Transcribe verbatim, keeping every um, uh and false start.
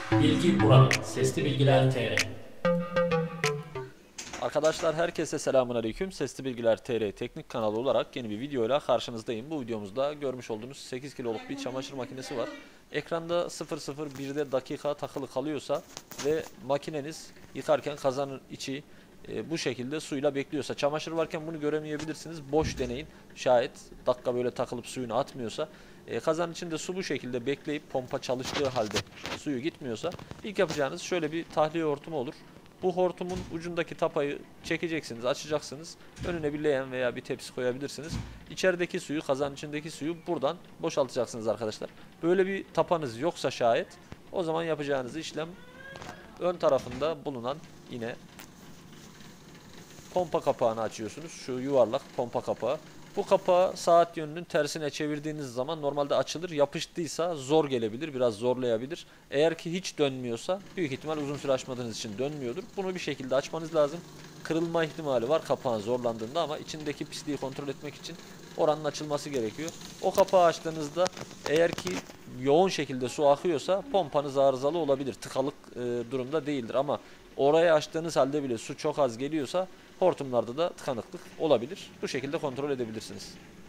Bilgi burada. Sesli Bilgiler T R. Arkadaşlar herkese selamun aleyküm. Sesli Bilgiler T R teknik kanalı olarak yeni bir videoyla karşınızdayım. Bu videomuzda görmüş olduğunuz sekiz kiloluk bir çamaşır makinesi var. Ekranda sıfır sıfır birde dakika takılı kalıyorsa ve makineniz yıkarken kazanın içi e, bu şekilde suyla bekliyorsa, çamaşır varken bunu göremeyebilirsiniz. Boş deneyin. Şayet dakika böyle takılıp suyunu atmıyorsa, e, kazanın içinde su bu şekilde bekleyip pompa çalıştığı halde suyu gitmiyorsa, ilk yapacağınız şöyle bir tahliye hortumu olur. Bu hortumun ucundaki tapayı çekeceksiniz, açacaksınız. Önüne bir leğen veya bir tepsi koyabilirsiniz. İçerideki suyu, kazanın içindeki suyu buradan boşaltacaksınız arkadaşlar. Böyle bir tapanız yoksa şayet, o zaman yapacağınız işlem ön tarafında bulunan yine pompa kapağını açıyorsunuz. Şu yuvarlak pompa kapağı. Bu kapağı saat yönünün tersine çevirdiğiniz zaman normalde açılır. Yapıştıysa zor gelebilir, biraz zorlayabilir. Eğer ki hiç dönmüyorsa büyük ihtimal uzun süre açmadığınız için dönmüyordur. Bunu bir şekilde açmanız lazım. Kırılma ihtimali var kapağın zorlandığında ama içindeki pisliği kontrol etmek için oranın açılması gerekiyor. O kapağı açtığınızda eğer ki yoğun şekilde su akıyorsa pompanız arızalı olabilir. Tıkalık e, durumda değildir ama oraya açtığınız halde bile su çok az geliyorsa hortumlarda da tıkanıklık olabilir. Bu şekilde kontrol edebilirsiniz.